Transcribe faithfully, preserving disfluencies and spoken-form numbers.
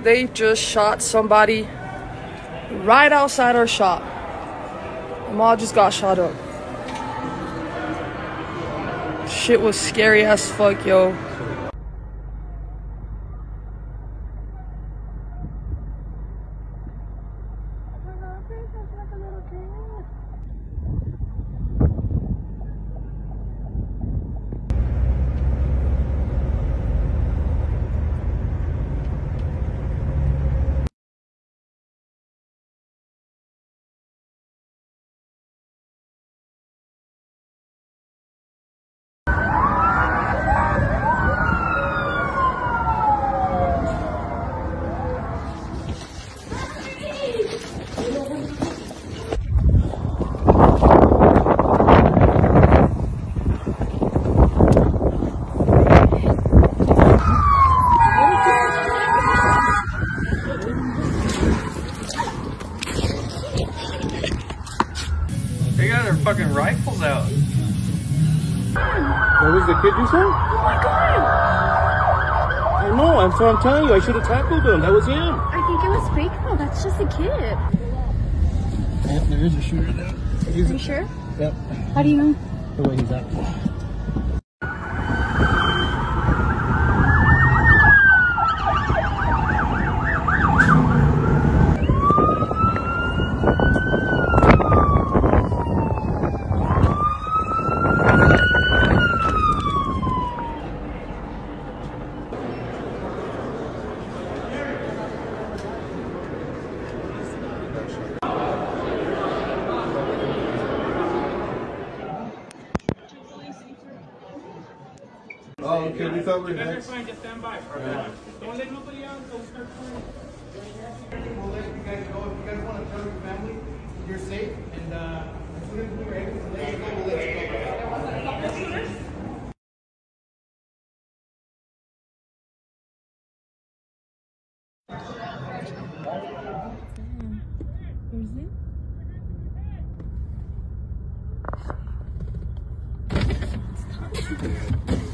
they just shot somebody right outside our shop. The mall just got shot up. Shit was scary as fuck, yo. They got their fucking rifles out. That was the kid you said? Oh my god! I know, I'm so I'm telling you, I should have tackled him. That was him. I think it was fake though, that's just a kid. Yep, there is a shooter there. Are you sure? Yep. How do you know? The way he's acting. Oh, okay, we thought we were next. Fine, just stand by. Yeah. Don't let nobody out until we start clearing. We'll let you guys go. If you guys want to tell your family you're safe, and uh, as soon as we're able to let you go, we'll let you go. Where's it?